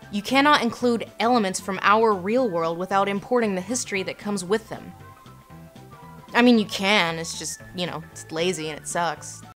You cannot include elements from our real world without importing the history that comes with them. I mean, you can, it's just, you know, it's lazy and it sucks.